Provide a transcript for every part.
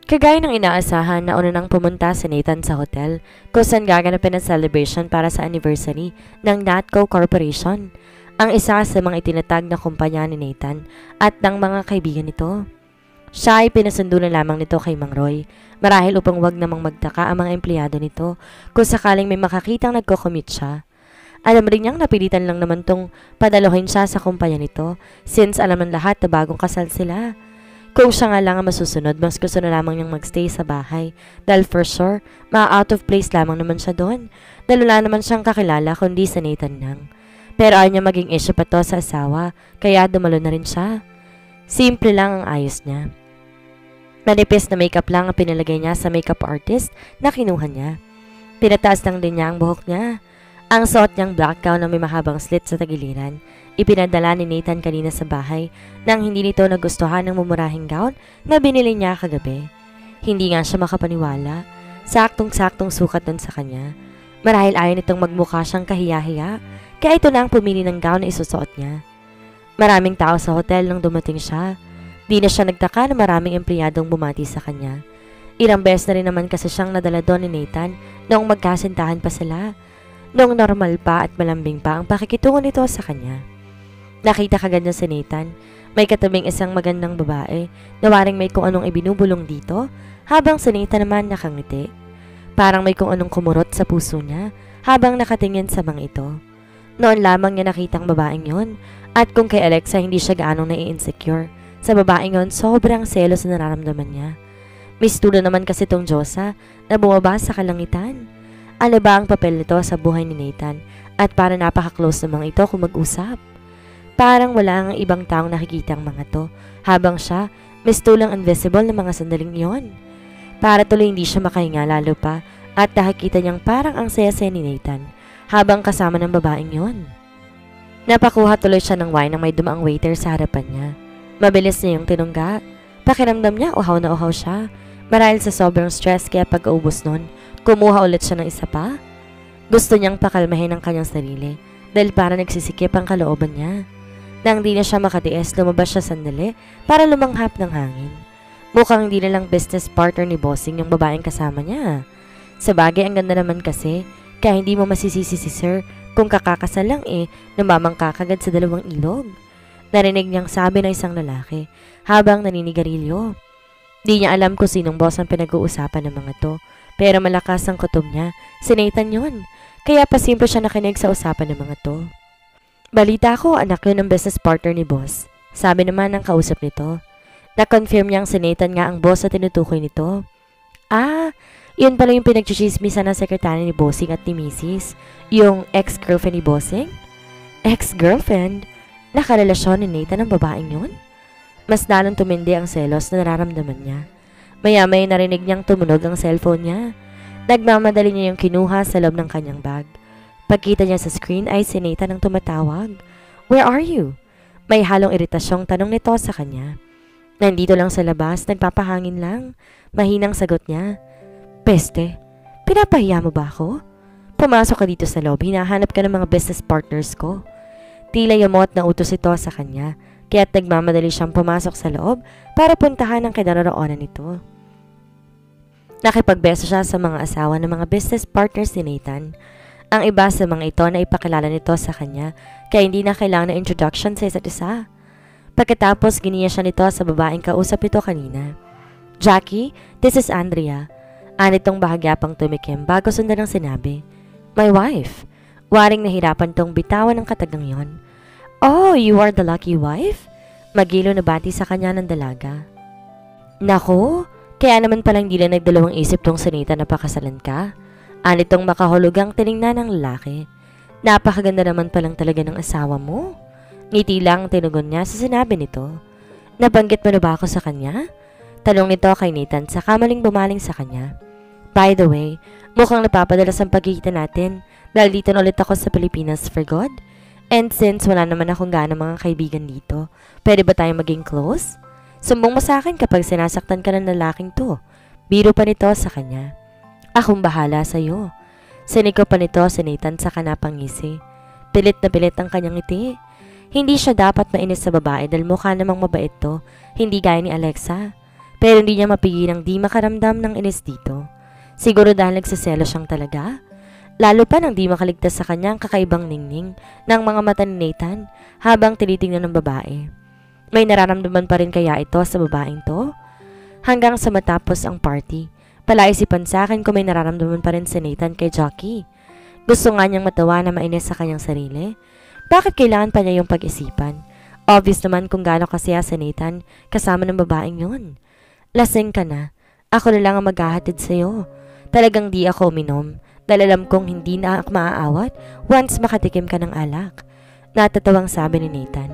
Kagaya ng inaasahan na una nang pumunta si Nathan sa hotel kung saan gaganapin ang celebration para sa anniversary ng Natco Corporation, ang isa sa mga itinatag na kumpanya ni Nathan at ng mga kaibigan nito. Siya ay pinasundo na lamang nito kay Mang Roy, marahil upang wag namang magtaka ang mga empleyado nito kung sakaling may makakitang nagko-commute siya. Alam rin niyang napilitan lang naman tong padaluhin siya sa kumpanya nito since alam ng lahat na bagong kasal sila. Kung siya nga lang ang masusunod, mas gusto na lamang niyang magstay sa bahay dahil for sure, out of place lamang naman siya doon dahil wala naman siyang kakilala kundi sa Nathan lang. Pero ayaw niya maging issue pa to sa asawa kaya dumalo na rin siya. Simple lang ang ayos niya. Manipis na makeup lang ang pinalagay niya sa makeup artist na kinuha niya. Pinataas lang din niya ang buhok niya. Ang suot niyang black gown na may mahabang slit sa tagiliran, ipinadala ni Nathan kanina sa bahay nang hindi nito nagustuhan ng mumurahing gown na binili niya kagabi. Hindi nga siya makapaniwala. Saktong-saktong sukat nun sa kanya. Marahil ayaw nitong magmukha siyang kahiya-hiya, kaya ito na ang pumili ng gown na isusuot niya. Maraming tao sa hotel nang dumating siya. Di na siya nagtaka na maraming empleyadong bumati sa kanya. Ilang beses na rin naman kasi siyang nadala doon ni Nathan noong magkasintahan pa sila. Noong normal pa at malambing pa ang pakikitungo nito sa kanya. Nakita kagad niya si Nathan. May katabing isang magandang babae na waring may kung anong ibinubulong dito habang si Nathan naman nakangiti. Parang may kung anong kumurot sa puso niya habang nakatingin sa mga ito. Noon lamang niya nakitang babaeng yon at kung kay Alexa hindi siya gaanong nai-insecure, sa babaeng yon sobrang selos na nararamdaman niya. Mistulo naman kasi tong Diyosa na bumaba sa kalangitan. Ano ba ang papel nito sa buhay ni Nathan at para napaka-close ng mga ito kung mag-usap? Parang wala ang ibang taong nakikita ang mga to habang siya mistulang invisible ng mga sandaling iyon. Para tuloy hindi siya makahinga lalo pa at nakikita niyang parang ang saya-saya ni Nathan habang kasama ng babaeng yon. Napakuha tuloy siya ng wine nang may dumaang waiter sa harapan niya. Mabilis niya yung tinungga. Pakiramdam niya uhaw na uhaw siya. Marahil sa sobrang stress kaya pag-ubos nun, kumuha ulit siya ng isa pa. Gusto niyang pakalmahin ang kanyang sarili dahil para nagsisikip ang kalooban niya. Nang di na siya makatiis, lumabas siya sandali para lumanghap ng hangin. Mukhang hindi na lang business partner ni Bossing yung babaeng kasama niya. Sa bagay, ang ganda naman kasi, kaya hindi mo masisisi si Sir kung kakakasal lang namamangka kagad sa dalawang ilog. Narinig niyang sabi ng isang lalaki habang naninigarilyo. Di niya alam kung sinong boss ang pinag-uusapan ng mga to. Pero malakas ang kutob niya, si Nathan yun. Kaya pasimple siya nakinig sa usapan ng mga to. Balita ko, anak yun ng business partner ni boss. Sabi naman ng kausap nito. Na-confirm niyang si Nathan nga ang boss na tinutukoy nito. Ah, yun pala yung pinagchichismisan ng sekretary ni Bossing at ni Mrs. Yung ex-girlfriend ni Bossing? Ex-girlfriend? Nakarelasyon ni Nathan ang babaeng yun? Mas lalong tumindi ang selos na nararamdaman niya. Maya-maya narinig niyang tumunog ang cellphone niya. Nagmamadali niya yung kinuha sa loob ng kanyang bag. Pagkita niya sa screen ay si Nathan ang tumatawag. Where are you? May halong iritasyong tanong nito sa kanya. Nandito lang sa labas, nagpapahangin lang. Mahinang sagot niya. Peste, pinapahiya mo ba ako? Pumasok ka dito sa loob, hinahanap ka ng mga business partners ko. Tila yamot na utos ito sa kanya. Kaya't nagmamadali siyang pumasok sa loob para puntahan ang kinaroroonan nito. Nakipagbeso siya sa mga asawa ng mga business partners ni Nathan. Ang iba sa mga ito na ipakilala nito sa kanya kaya hindi na kailangan ng introduction sa isa't isa. Pagkatapos giniya siya nito sa babaeng kausap ito kanina. Jackie, this is Andrea. Anitong bahagya pang tumikim bago sundan ng sinabi. My wife. Waring nahirapan tong bitawan ng katagang yon. Oh, you are the lucky wife? Magilo na bati sa kanya ng dalaga. Nako, kaya naman palang di lang nagdalawang isip tong sanita na pakasalan ka. Anitong makahulugang tiningnan ng lalaki. Napakaganda naman palang talaga ng asawa mo. Ngiti lang tinugon niya sa sinabi nito. Nabanggit mo na ba ako sa kanya? Tanong nito kay Nathan sa kamaling bumaling sa kanya. By the way, mukhang napapadalas ang pagkikita natin dahil dito na ulit ako sa Pilipinas for good. And since wala naman akong gana mga kaibigan dito, pwede ba tayong maging close? Sumbong mo sa akin kapag sinasaktan ka ng lalaking to. Biro pa nito sa kanya. Akong bahala sa'yo. Siniko pa nito si Nathan sa kanapang ngisi. Pilit na pilit ang kanyang ngiti. Hindi siya dapat mainis sa babae dahil mukha namang mabait to, hindi gaya ni Alexa. Pero hindi niya mapigilang di makaramdam ng inis dito. Siguro dahil nagsaselo siyang talaga. Lalo pa nang di makaligtas sa kanya ang kakaibang ningning ng mga mata ni Nathan habang tinitingnan ng babae. May nararamdaman pa rin kaya ito sa babaeng to? Hanggang sa matapos ang party, palaisipan sa akin kung may nararamdaman pa rin si Nathan kay Jackie. Gusto nga niyang matawa na mainis sa kanyang sarili. Bakit kailangan pa niya yung pag-isipan? Obvious naman kung gaano kasaya si Nathan kasama ng babaeng yun. Lasing ka na. Ako na lang ang maghahatid sa'yo. Talagang di ako uminom. Dahil alam kong hindi na ako maaawat once makatikim ka ng alak. Natatawang sabi ni Nathan.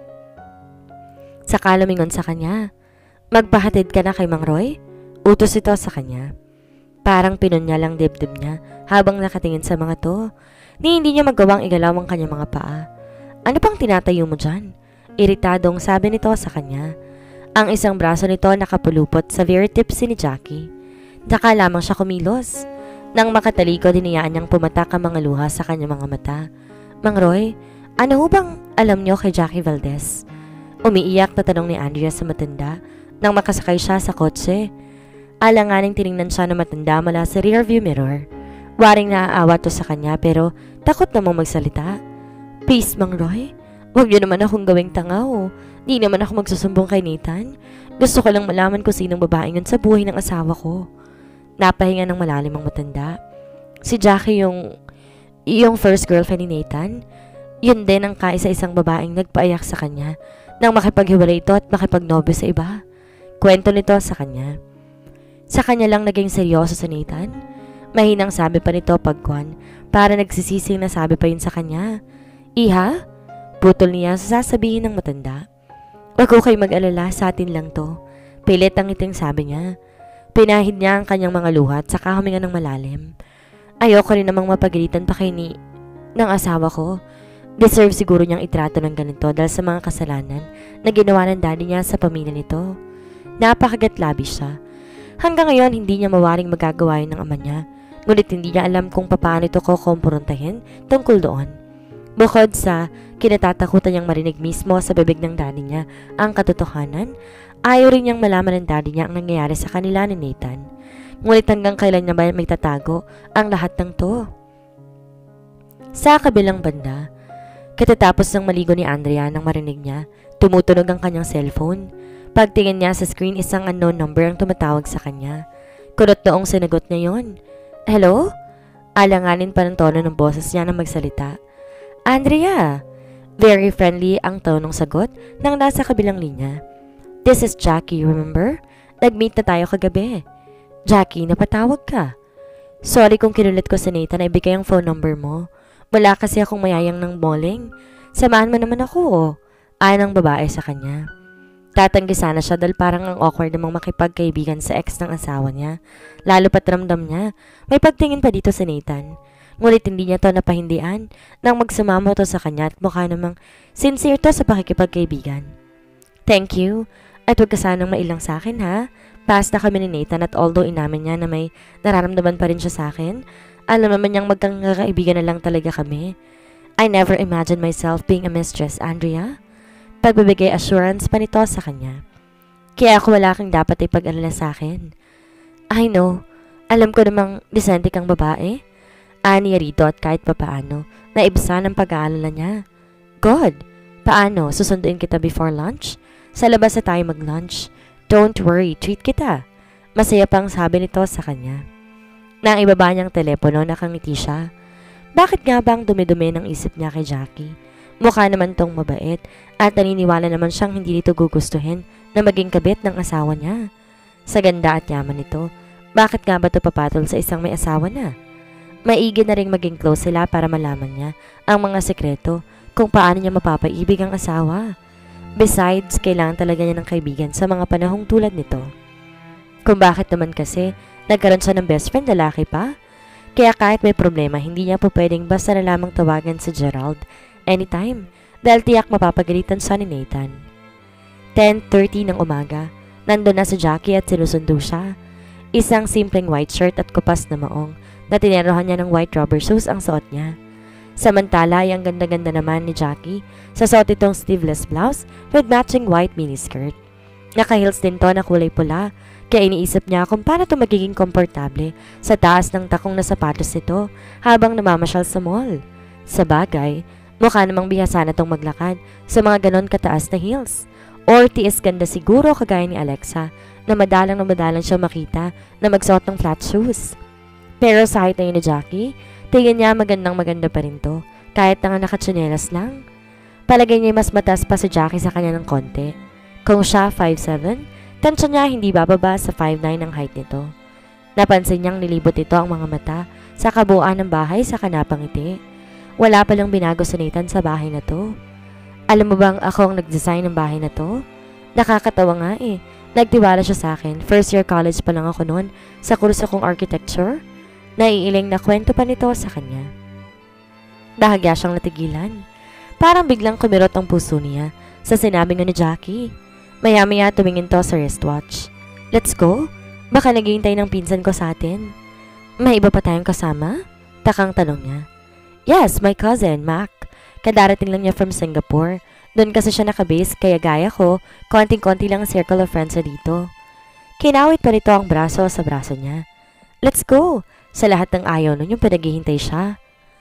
Saka lumingon sa kanya. Magpahatid ka na kay Mang Roy? Utos ito sa kanya. Parang pinunya lang dibdib niya habang nakatingin sa mga to. Hindi niya magawang igalaw ang kanyang mga paa. Ano pang tinatayo mo dyan? Iritadong sabi nito sa kanya. Ang isang braso nito nakapulupot sa very tipsy ni Jackie. Daka lamang siya kumilos. Nang makatalikod, diniyaan niyang pumatak ang mga luha sa kanyang mga mata. Mang Roy, ano ho bang alam niyo kay Jackie Valdez? Umiiyak na tanong ni Andrea sa matanda nang makasakay siya sa kotse. Alanganing tiningnan siya ng matanda mula sa rearview mirror. Waring naaawa to sa kanya pero takot namang magsalita. Please, Mang Roy, huwag niyo naman akong gawing tanga o. Di naman ako magsusumbong kay Nathan. Gusto ko lang malaman kung sinong babaeng yun sa buhay ng asawa ko. Napahinga ng malalim ang matanda. Si Jackie yung first girlfriend ni Nathan. Yun din ang kaisa-isang babaeng nagpaayak sa kanya nang makipaghiwalay ito at makipagnobyo sa iba. Kwento nito sa kanya. Sa kanya lang naging seryoso sa Nathan. Mahinang sabi pa nito pagkuhan para nagsisising na sabi pa yun sa kanya. Iha? Putol niya sa sasabihin ng matanda. Wag ko kayo mag-alala, sa atin lang to. Pilit ang iting sabi niya. Pinahid niya ang kanyang mga luha at saka huminga ng malalim. Ayoko rin namang mapagalitan pa ng asawa ko. Deserve siguro niyang itrato ng ganito dahil sa mga kasalanan na ginawa ng daddy niya sa pamilya nito. Napakagatlabi siya. Hanggang ngayon hindi niya mawaring magagawa yun ng ama niya. Ngunit hindi niya alam kung paano ito kukumprontahin tungkol doon. Bukod sa kinatatakutan niyang marinig mismo sa bibig ng daddy niya ang katotohanan, ayaw rin niyang malaman ng daddy niya ang nangyayari sa kanila ni Nathan. Ngunit hanggang kailan niya ba may tatago ang lahat ng to? Sa kabilang banda, katatapos ng maligo ni Andrea nang marinig niya, tumutunog ang kanyang cellphone. Pagtingin niya sa screen, isang unknown number ang tumatawag sa kanya. Kulot noong sinagot niya yon. Hello? Alanganin pa ng tono ng boses niya na magsalita. Andrea! Very friendly ang tonong sagot nang nasa kabilang linya. This is Jackie, remember? Nag-meet na tayo kagabi. Jackie, napatawag ka. Sorry kung kinulit ko sa Nathan na ibigay ang phone number mo. Wala kasi akong mayayang ng bowling. Samahan mo naman ako, Ayon ng babae sa kanya. Tatanggi sana siya dahil parang ang awkward namang makipagkaibigan sa ex ng asawa niya. Lalo pat ramdam niya, may pagtingin pa dito sa Nathan. Ngunit hindi niya to napahindian nang magsumama to sa kanya at mukha namang sincere to sa pakikipagkaibigan. Thank you. At huwag ka sanang mailang sa akin ha. Pass na kami ni Nathan at although inamin niya na may nararamdaman pa rin siya sa akin, alam naman niyang magkakaibigan na lang talaga kami. I never imagined myself being a mistress, Andrea. Pagbibigay assurance pa nito sa kanya. Kaya ako wala kang dapat ipag-alala sa akin. I know. Alam ko namang disente kang babae. Ani rito at kahit papaano, naibsan ang pag-aalala niya. God, paano? Susunduin kita before lunch? Sa labas na tayo mag-lunch. Don't worry, treat kita. Masaya pang sabi nito sa kanya. Nang ibaba niyang telepono, nakangiti siya. Bakit nga bang dumi-dumi ng isip niya kay Jackie? Mukha naman tong mabait at naniniwala naman siyang hindi nito gugustuhin na maging kabit ng asawa niya. Sa ganda at yaman nito, bakit nga ba ito papatol sa isang may asawa na? Maigi na ring maging close sila para malaman niya ang mga sekreto kung paano niya mapapaibig ang asawa. Besides, kailangan talaga niya ng kaibigan sa mga panahong tulad nito. Kung bakit naman kasi, nagkaroon siya ng best friend lalaki pa? Kaya kahit may problema, hindi niya po pwedeng basta na lamang tawagan si Gerald anytime dahil tiyak mapapagalitan siya ni Nathan. 10:30 ng umaga, nandun na si Jackie at sinusundo siya. Isang simpleng white shirt at kupas na maong na tinerohan niya ng white rubber shoes ang suot niya. Samantala ay ang ganda-ganda naman ni Jackie sa suot itong sleeveless blouse with matching white miniskirt. Naka-heels din to na kulay pula, kaya iniisip niya kung paano to magiging komportable sa taas ng takong na sapatos nito habang namamasyal sa mall. Sa bagay, mukha namang bihasa na tong maglakad sa mga ganon kataas na heels. Or tiis ganda siguro kagaya ni Alexa na madalang siya makita na magsuot ng flat shoes. Pero sa height na yun ni Jackie, tingin niya maganda pa rin to kahit na nakatsinelas lang. Palagay niya mas mataas pa si Jackie sa kanya ng konti. Kung siya 5'7", tansya niya hindi bababa sa 5'9" ang height nito. Napansin niyang nilibot ito ang mga mata sa kabuuan ng bahay sa kanapang ngiti. Wala palang binago si Nathan sa bahay na to. Alam mo bang ako ang nag-design ng bahay na to? Nakakatawa nga eh. Nagtiwala siya sa akin. First year college pa lang ako noon sa kurso kong architecture. Naiiling na kwento pa nito sa kanya. Bahagya siyang natigilan. Parang biglang kumirot ang puso niya sa sinabi nga ni Jackie. Maya-maya tumingin to sa wristwatch. Let's go? Baka naghihintay ng pinsan ko sa atin. May iba pa tayong kasama? Takang tanong niya. Yes, my cousin, Mac. Kadarating lang niya from Singapore. Doon kasi siya nakabase kaya gaya ko, konting-konti lang ang circle of friends na dito. Kinawit pa rito ang braso sa braso niya. Let's go! Sa lahat ng ayaw nun yung pinaghihintay siya.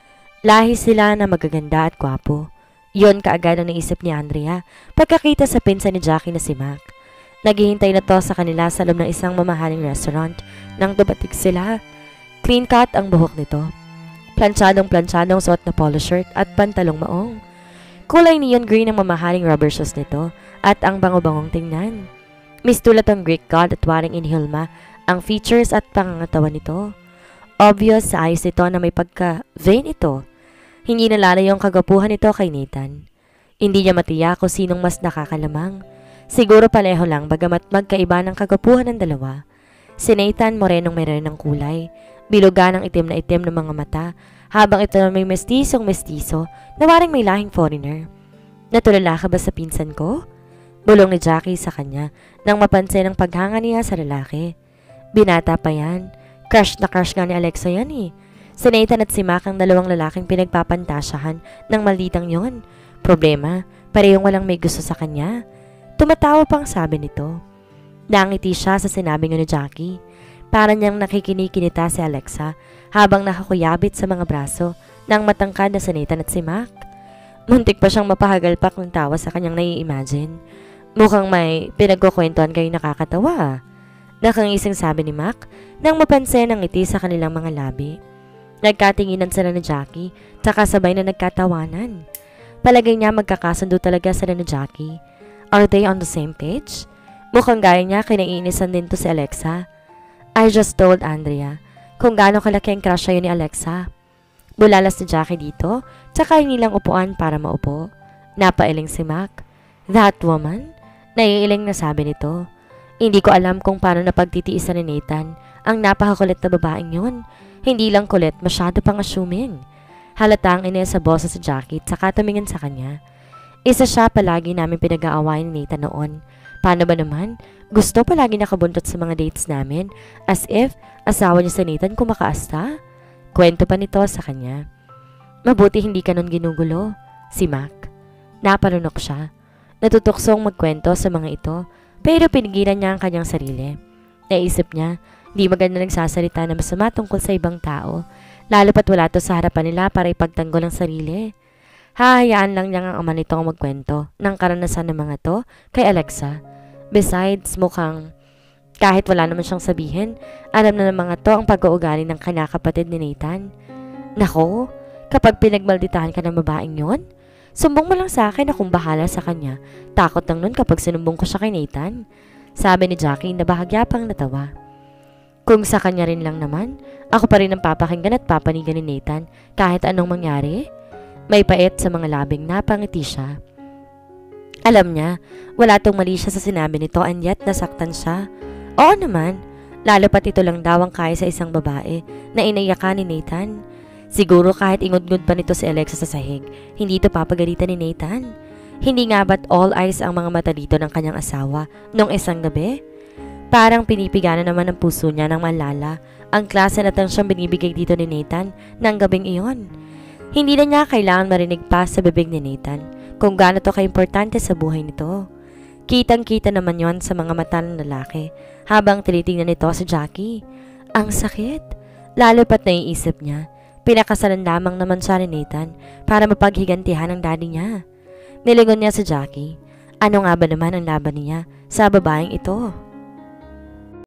Lahi sila na magaganda at gwapo. Yon kaagad ang naisip ni Andrea pagkakita sa pinsan ni Jackie na si Mac. Naghihintay na to sa kanila sa loob ng isang mamahaling restaurant nang dumating sila. Clean cut ang buhok nito. Planchadong suot na polo shirt at pantalong maong. Kulay neon green ang mamahaling rubber shoes nito at ang bango-bangong tingnan. Mistulat ang Greek god at waring inhilma ang features at pangangatawan nito. Obvious sa ayos nito na may pagka-vain ito. Hindi nalalayo ang kagapuhan nito kay Nathan. Hindi niya matiyak kung sinong mas nakakalamang. Siguro pareho lang bagamat magkaiba ng kagapuhan ng dalawa. Si Nathan morenong meron ng kulay, bilugan ng itim na itim ng mga mata, habang ito may mestisong-mestiso na waring may lahing foreigner. Natulala ka ba sa pinsan ko? Bulong ni Jackie sa kanya nang mapansin ang paghanga niya sa lalaki. Binata pa yan. Crush na crush nga ni Alexa yan eh. Si Nathan at si Mac ang dalawang lalaking pinagpapantasyahan ng malditang yon. Problema, parehong walang may gusto sa kanya. Tumatawa pang sabi nito. Nangiti siya sa sinabi ni Jackie. Para niyang nakikinikinita si Alexa habang nakakuyabit sa mga braso ng matangkad na si Nathan at si Mac. Muntik pa siyang mapahagalpak ng tawa sa kanyang nai-imagine. Mukhang may pinagkukwentuhan kayo nakakatawa. Nakangising sabi ni Mac nang mapansin ang ngiti sa kanilang mga labi. Nagkatinginan sila ni Jackie, tsaka sabay na nagkatawanan. Palagay niya magkakasundo talaga sila ni Jackie. Are they on the same page? Mukhang gaya niya kinaiinisan din to si Alexa. I just told Andrea kung gaano kalaki ang crush sa'yo ni Alexa. Bulalas ni Jackie dito, tsaka inilang upuan para maupo. Napailing si Mac. That woman? Naiiling na sabi nito. Hindi ko alam kung paano napagtitiisan ni Nathan ang napakakulit na babaeng yun. Hindi lang kulit, masyado pang assuming. Halatang ines sa bosa si Jackie tsaka tumingin sa kanya. Isa siya palagi namin pinag-aawayan ni Nathan noon. Paano ba naman? Gusto palagi nakabuntot sa mga dates namin as if asawa niya si Nathan kumakaasta. Kwento pa nito sa kanya. Mabuti hindi ka nun ginugulo. Si Mac. Napalunok siya. Natutuksong magkwento sa mga ito pero pinigilan niya ang kanyang sarili. Naisip niya, di maganda nagsasalita na masama tungkol sa ibang tao, lalo pat wala to sa harapan nila para ipagtanggol ang sarili. Hahayaan lang niya ang ama nito ang magkwento ng karanasan ng mga to kay Alexa. Besides, mukhang kahit wala naman siyang sabihin, alam na ng mga to ang pag-uugali ng kanakapatid ni Nathan. Nako, kapag pinagmalditahan ka ng babaeng yon, sumbong mo lang sa akin na kung bahala sa kanya. Takot lang nun kapag sinumbong ko siya kay Nathan. Sabi ni Jackie na bahagya pang natawa. Kung sa kanya rin lang naman, ako pa rin ang papakinggan at papanigan ni Nathan kahit anong mangyari. May pait sa mga labing napangiti siya. Alam niya, wala tong mali siya sa sinabi nito and yet nasaktan siya. Oo naman, lalo pat ito lang daw ang kaya sa isang babae na inaiyakan ni Nathan. Siguro kahit ingod-ngod pa nito si Alexa sa sahig, hindi ito papagalitan ni Nathan. Hindi nga ba't all eyes ang mga mata dito ng kanyang asawa nung isang gabi? Parang pinipiga na naman ang puso niya ng malala ang klase na tensyong binibigay dito ni Nathan ng gabing iyon. Hindi na niya kailangan marinig pa sa bibig ni Nathan kung gaano to kaimportante sa buhay nito. Kitang-kita naman yon sa mga mata ng lalaki habang tinitingnan nito si Jackie. Ang sakit. Lalo pat naiisip niya, pinakasalan lamang naman siya ni Nathan para mapaghigantihan ng daddy niya. Nilingon niya si Jackie. Ano nga ba naman ang laban niya sa babaeng ito?